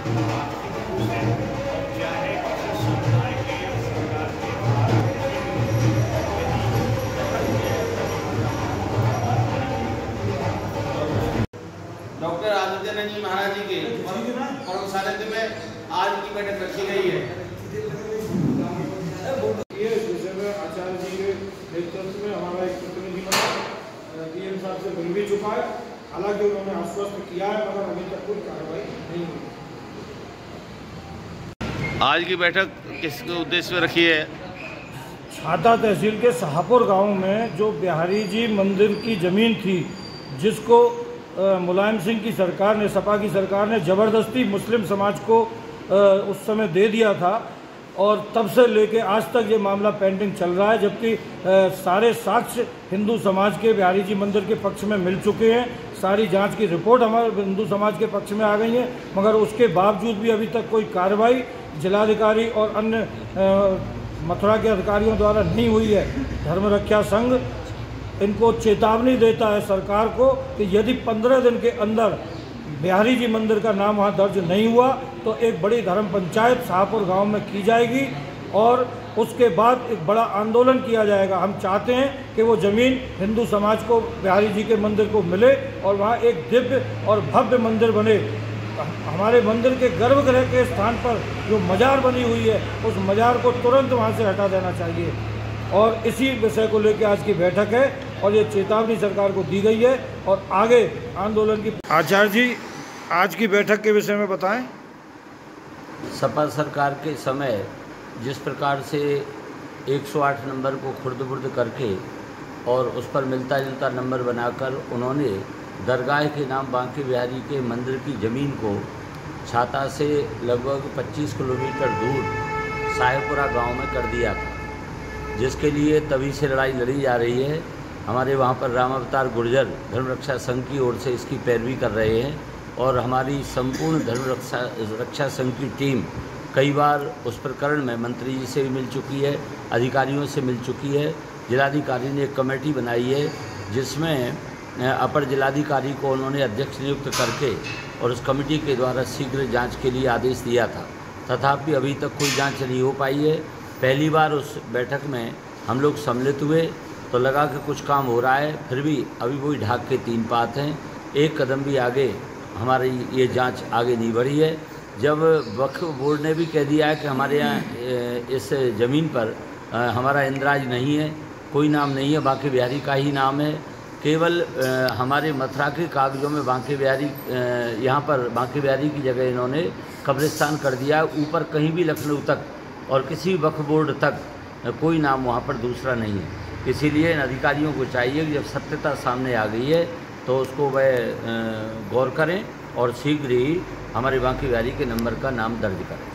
Doctor Adityanath ji महाराज जी के परम सानिध्य में आज की बैठक रखी गई है। आचार्य जी के नेतृत्व में हमारा एक प्रतिनिधिमंडल डीएम साहब से मिल भी चुका है। हालांकि उन्होंने आश्वस्त किया है, मगर अभी तक कोई कार्रवाई नहीं हुई। आज की बैठक किस उद्देश्य में रखी है? छाता तहसील के शाहपुर गांव में जो बिहारी जी मंदिर की ज़मीन थी, जिसको मुलायम सिंह की सरकार ने, सपा की सरकार ने ज़बरदस्ती मुस्लिम समाज को उस समय दे दिया था, और तब से लेके आज तक ये मामला पेंडिंग चल रहा है। जबकि सारे साक्ष्य हिंदू समाज के बिहारी जी मंदिर के पक्ष में मिल चुके हैं, सारी जांच की रिपोर्ट हमारे हिंदू समाज के पक्ष में आ गई है, मगर उसके बावजूद भी अभी तक कोई कार्रवाई जिलाधिकारी और अन्य मथुरा के अधिकारियों द्वारा नहीं हुई है। धर्म रक्षा संघ इनको चेतावनी देता है सरकार को कि यदि 15 दिन के अंदर बिहारी जी मंदिर का नाम वहाँ दर्ज नहीं हुआ तो एक बड़ी धर्म पंचायत शाहपुर गांव में की जाएगी और उसके बाद एक बड़ा आंदोलन किया जाएगा। हम चाहते हैं कि वो ज़मीन हिंदू समाज को, बिहारी जी के मंदिर को मिले और वहाँ एक दिव्य और भव्य मंदिर बने। हमारे मंदिर के गर्भगृह के स्थान पर जो मजार बनी हुई है, उस मजार को तुरंत वहाँ से हटा देना चाहिए। और इसी विषय को लेकर आज की बैठक है और ये चेतावनी सरकार को दी गई है और आगे आंदोलन की। आचार्य जी, आज की बैठक के विषय में बताएं। सपा सरकार के समय जिस प्रकार से 108 नंबर को खुर्द-बुर्द करके और उस पर मिलता जुलता नंबर बनाकर उन्होंने दरगाह के नाम बांके बिहारी के मंदिर की ज़मीन को छाता से लगभग 25 किलोमीटर दूर साहेबपुरा गांव में कर दिया था, जिसके लिए तभी से लड़ाई लड़ी जा रही है। हमारे वहां पर राम अवतार गुर्जर धर्म रक्षा संघ की ओर से इसकी पैरवी कर रहे हैं और हमारी संपूर्ण धर्म रक्षा संघ की टीम कई बार उस प्रकरण में मंत्री जी से भी मिल चुकी है, अधिकारियों से मिल चुकी है। जिलाधिकारी ने एक कमेटी बनाई है जिसमें अपर जिलाधिकारी को उन्होंने अध्यक्ष नियुक्त करके और उस कमेटी के द्वारा शीघ्र जांच के लिए आदेश दिया था, तथापि अभी तक कोई जांच नहीं हो पाई है। पहली बार उस बैठक में हम लोग सम्मिलित हुए तो लगा कि कुछ काम हो रहा है, फिर भी अभी वही ढाक के 3 पात हैं। एक कदम भी आगे हमारी ये जांच आगे नहीं बढ़ी है। जब वक्फ बोर्ड ने भी कह दिया है कि हमारे यहाँ इस ज़मीन पर हमारा इंद्राज नहीं है, कोई नाम नहीं है, बांके बिहारी का ही नाम है। केवल हमारे मथुरा के कागज़ों में बांके बिहारी, यहाँ पर बांके बिहारी की जगह इन्होंने कब्रिस्तान कर दिया। ऊपर कहीं भी लखनऊ तक और किसी वक्फ बोर्ड तक कोई नाम वहाँ पर दूसरा नहीं है। इसीलिए इन अधिकारियों को चाहिए कि जब सत्यता सामने आ गई है तो उसको वह गौर करें और शीघ्र ही हमारे बांके बिहारी के नंबर का नाम दर्ज करें।